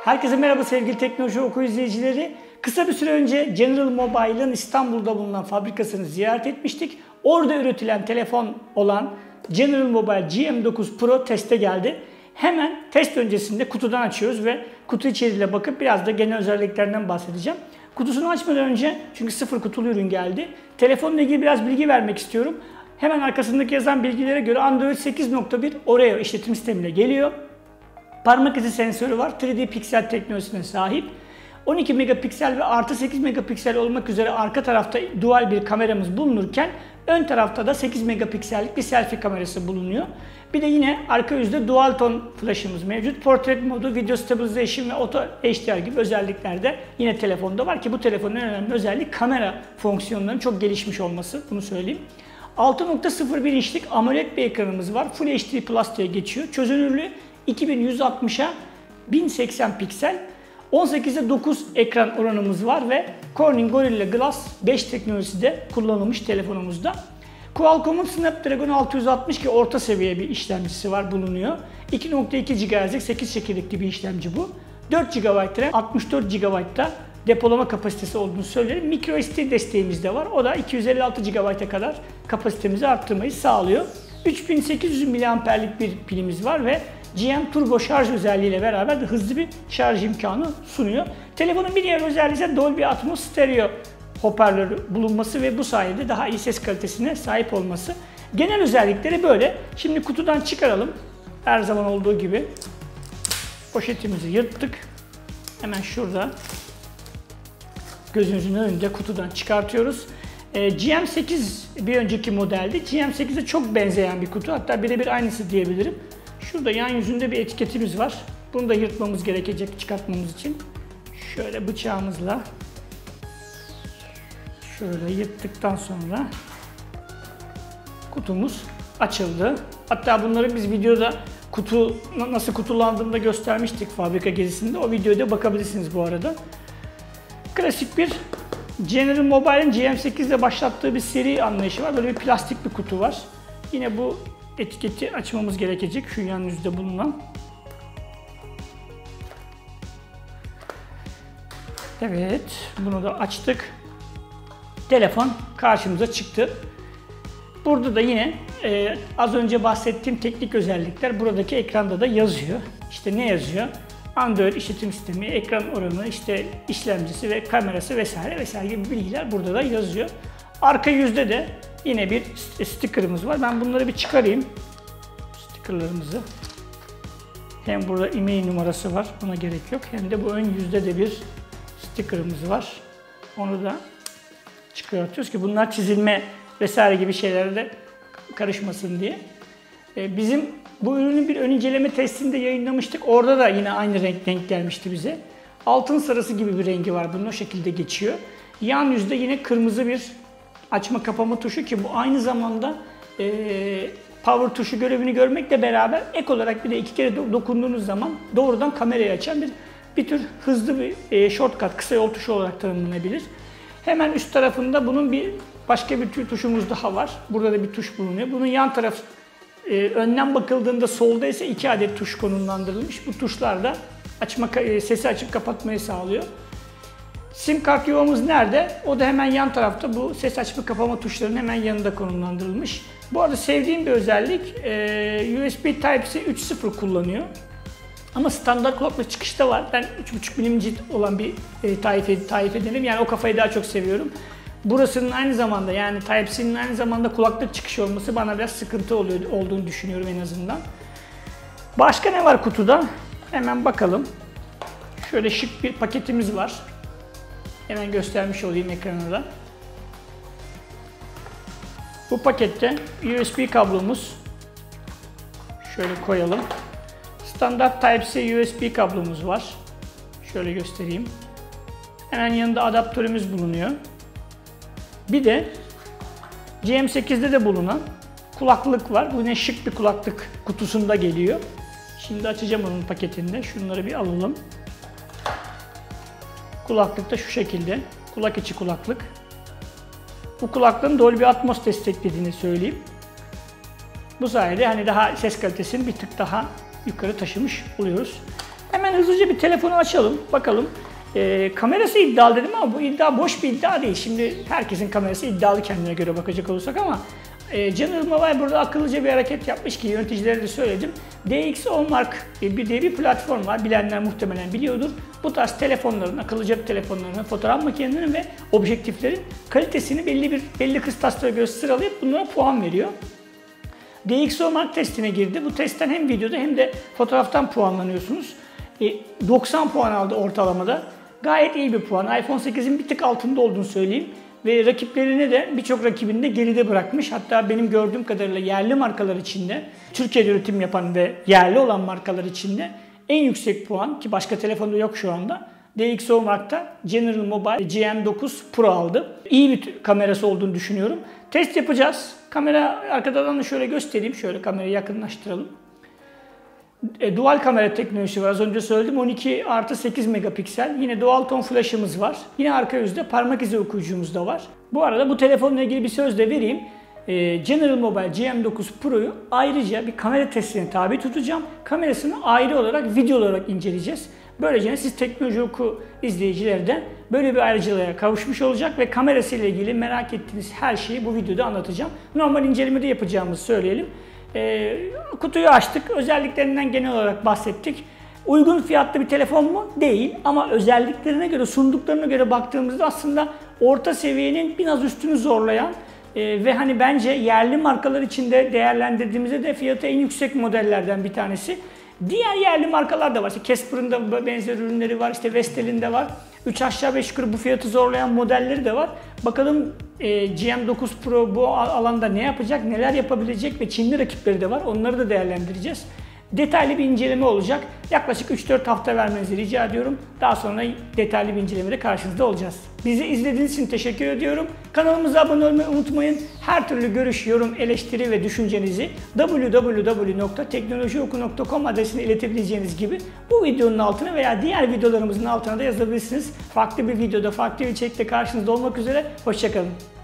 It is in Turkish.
Herkese merhaba sevgili Teknoloji Oku izleyicileri. Kısa bir süre önce General Mobile'ın İstanbul'da bulunan fabrikasını ziyaret etmiştik. Orada üretilen telefon olan General Mobile GM9 Pro teste geldi. Hemen test öncesinde kutudan açıyoruz ve kutu içeriğine bakıp biraz da genel özelliklerinden bahsedeceğim. Kutusunu açmadan önce, çünkü sıfır kutulu ürün geldi, telefonla ilgili biraz bilgi vermek istiyorum. Hemen arkasındaki yazan bilgilere göre Android 8.1 Oreo işletim sistemiyle geliyor. Parmak izi sensörü var. 3D piksel teknolojisine sahip. 12 megapiksel ve artı 8 megapiksel olmak üzere arka tarafta dual bir kameramız bulunurken ön tarafta da 8 megapiksellik bir selfie kamerası bulunuyor. Bir de yine arka yüzde dual ton flash'ımız mevcut. Portrait modu, video stabilization ve auto HDR gibi özellikler de yine telefonda var ki bu telefonun en önemli özelliği kamera fonksiyonlarının çok gelişmiş olması. Bunu söyleyeyim. 6.01 inçlik AMOLED bir ekranımız var. Full HD Plus diye geçiyor. Çözünürlüğü 2160'a 1080 piksel. 18'e 9 ekran oranımız var ve Corning Gorilla Glass 5 teknolojisi de kullanılmış telefonumuzda. Qualcomm'un Snapdragon 660 ki orta seviye bir işlemcisi var, bulunuyor. 2.2 GHz'lik 8 çekirdekli bir işlemci bu. 4 GB RAM, 64 GB'da depolama kapasitesi olduğunu söylerim. MicroSD desteğimiz de var. O da 256 GB'a kadar kapasitemizi arttırmayı sağlıyor. 3800 mAh'lik bir pilimiz var ve GM Turbo şarj özelliğiyle beraber de hızlı bir şarj imkanı sunuyor. Telefonun bir diğer özelliği ise Dolby Atmos stereo hoparlörü bulunması ve bu sayede daha iyi ses kalitesine sahip olması. Genel özellikleri böyle. Şimdi kutudan çıkaralım. Her zaman olduğu gibi poşetimizi yırttık. Hemen şurada gözünüzün önünde kutudan çıkartıyoruz. GM8 bir önceki modeldi. GM8'e çok benzeyen bir kutu. Hatta birebir aynısı diyebilirim. Şurada yan yüzünde bir etiketimiz var. Bunu da yırtmamız gerekecek çıkartmamız için. Şöyle bıçağımızla şöyle yırttıktan sonra kutumuz açıldı. Hatta bunları biz videoda kutu nasıl kutulandığını da göstermiştik fabrika gezisinde. O videoya da bakabilirsiniz bu arada. Klasik bir General Mobile'in GM8 ile başlattığı bir seri anlayışı var. Böyle bir plastik bir kutu var. Yine bu etiketi açmamız gerekecek. Şu yan yüzde bulunan. Evet, bunu da açtık. Telefon karşımıza çıktı. Burada da yine az önce bahsettiğim teknik özellikler buradaki ekranda da yazıyor. İşte ne yazıyor? Android işletim sistemi, ekran oranı, işte işlemcisi ve kamerası vesaire vesaire gibi bilgiler burada da yazıyor. Arka yüzde de yine bir sticker'ımız var. Ben bunları bir çıkarayım. Sticker'larımızı. Hem burada e-mail numarası var, ona gerek yok. Hem de bu ön yüzde de bir sticker'ımız var. Onu da çıkartıyoruz ki bunlar çizilme vesaire gibi şeylere de karışmasın diye. Bizim bu ürünün bir ön inceleme testinde yayınlamıştık. Orada da yine aynı renk denk gelmişti bize. Altın sarısı gibi bir rengi var. Bunun o şekilde geçiyor. Yan yüzde yine kırmızı bir açma kapama tuşu ki bu aynı zamanda power tuşu görevini görmekle beraber ek olarak bir de 2 kere dokunduğunuz zaman doğrudan kamerayı açan bir tür hızlı bir shortcut, kısa yol tuşu olarak tanımlanabilir. Hemen üst tarafında bunun başka bir tür tuşumuz daha var. Burada da bir tuş bulunuyor. Bunun yan taraf önden bakıldığında solda ise 2 adet tuş konumlandırılmış. Bu tuşlar da sesi açıp kapatmayı sağlıyor. Sim kart yuvamız nerede? O da hemen yan tarafta, bu ses açma kapama tuşlarının hemen yanında konumlandırılmış. Bu arada sevdiğim bir özellik, USB Type-C 3.0 kullanıyor. Ama standart kulaklık çıkışta var. Ben 3.5 mm olan bir Type edelim. Yani o kafayı daha çok seviyorum. Burasının aynı zamanda, yani Type-C'nin aynı zamanda kulaklık çıkışı olması bana biraz sıkıntı olduğunu düşünüyorum en azından. Başka ne var kutuda? Hemen bakalım. Şöyle şık bir paketimiz var. Hemen göstermiş olayım ekrana da. Bu pakette USB kablomuz. Şöyle koyalım. Standart Type-C USB kablomuz var. Şöyle göstereyim. Hemen yanında adaptörümüz bulunuyor. Bir de GM8'de de bulunan kulaklık var. Bu ne şık bir kulaklık kutusunda geliyor. Şimdi açacağım onun paketinde. Şunları bir alalım. Kulaklık da şu şekilde. Kulak içi kulaklık. Bu kulaklığın Dolby Atmos desteklediğini söyleyeyim. Bu sayede hani daha ses kalitesini bir tık daha yukarı taşımış oluyoruz. Hemen hızlıca bir telefonu açalım, bakalım. Kamerası iddialı dedim ama bu iddia boş bir iddia değil. Şimdi herkesin kamerası iddialı kendine göre bakacak olursak ama General Mobile burada akıllıca bir hareket yapmış ki yöneticilere de söyledim. DxOMark diye bir platform var. Bilenler muhtemelen biliyordur. Bu tarz telefonların, akıllı cep telefonlarının, fotoğraf makinelerinin ve objektiflerin kalitesini belli kıstaslara göre sıralayıp bunlara puan veriyor. DxOMark testine girdi. Bu testten hem videoda hem de fotoğraftan puanlanıyorsunuz. 90 puan aldı ortalamada. Gayet iyi bir puan. iPhone 8'in bir tık altında olduğunu söyleyeyim. Ve rakiplerini de birçok rakibini de geride bırakmış. Hatta benim gördüğüm kadarıyla yerli markalar içinde, Türkiye'de üretim yapan ve yerli olan markalar içinde en yüksek puan ki başka telefonda yok şu anda. DxOMark'ta General Mobile GM9 Pro aldı. İyi bir kamerası olduğunu düşünüyorum. Test yapacağız. Kamera arkadan da şöyle göstereyim. Şöyle kamerayı yakınlaştıralım. Dual kamera teknolojisi var. Az önce söyledim. 12+8 megapiksel. Yine dual ton flash'ımız var. Yine arka yüzde parmak izi okuyucumuz da var. Bu arada bu telefonla ilgili bir söz de vereyim. General Mobile GM9 Pro'yu ayrıca bir kamera testine tabi tutacağım. Kamerasını ayrı olarak, video olarak inceleyeceğiz. Böylece siz Teknoloji Oku izleyicileri de böyle bir ayrıcalığa kavuşmuş olacak ve kamerasıyla ilgili merak ettiğiniz her şeyi bu videoda anlatacağım. Normal incelemede yapacağımızı söyleyelim. Kutuyu açtık. Özelliklerinden genel olarak bahsettik. Uygun fiyatlı bir telefon mu? Değil. Ama özelliklerine göre, sunduklarına göre baktığımızda aslında orta seviyenin biraz üstünü zorlayan ve hani bence yerli markalar içinde değerlendirdiğimizde de fiyatı en yüksek modellerden bir tanesi. Diğer yerli markalar da var. İşte Casper'ın da benzer ürünleri var. İşte Vestel'in de var. 3 aşağı 5 yukarı bu fiyatı zorlayan modelleri de var. Bakalım GM9 Pro bu alanda ne yapacak, neler yapabilecek ve Çinli rakipleri de var. Onları da değerlendireceğiz. Detaylı bir inceleme olacak. Yaklaşık 3-4 hafta vermenizi rica ediyorum. Daha sonra detaylı bir incelemede karşınızda olacağız. Bizi izlediğiniz için teşekkür ediyorum. Kanalımıza abone olmayı unutmayın. Her türlü görüş, yorum, eleştiri ve düşüncenizi www.teknolojioku.com adresine iletebileceğiniz gibi bu videonun altına veya diğer videolarımızın altına da yazabilirsiniz. Farklı bir videoda, farklı bir içerikte karşınızda olmak üzere. Hoşça kalın.